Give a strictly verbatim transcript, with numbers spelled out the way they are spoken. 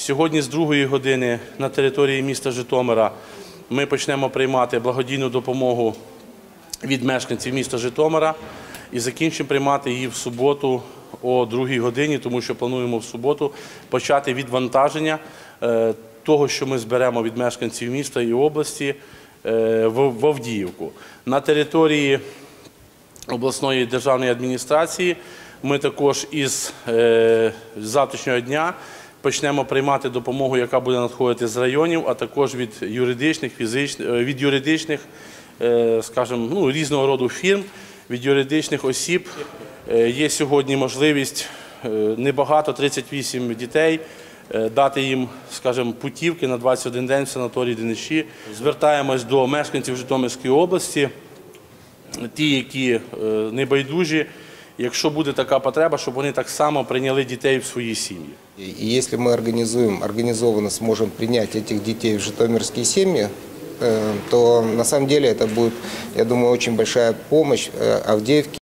Сьогодні з другої години на території міста Житомира ми почнемо приймати благодійну допомогу від мешканців міста Житомира і закінчимо приймати її в суботу о другій годині, тому що плануємо в суботу почати відвантаження того, що ми зберемо від мешканців міста і області, в Авдіївку. На території обласної державної адміністрації ми також із завтрашнього дня почнемо приймати допомогу, яка буде надходити з районів, а також від юридичних, фізичних, від юридичних, скажімо, ну, різного роду фірм, від юридичних осіб. Є сьогодні можливість небагато, тридцять вісім дітей, дати їм, скажімо, путівки на двадцять один день в санаторії Дениші. Звертаємось до мешканців Житомирської області, ті, які небайдужі, якщо буде така потреба, щоб вони так само прийняли дітей в свої сім'ї. И если мы организуем, организованно сможем принять этих детей в житомирские семьи, то на самом деле это будет, я думаю, очень большая помощь Авдеевке.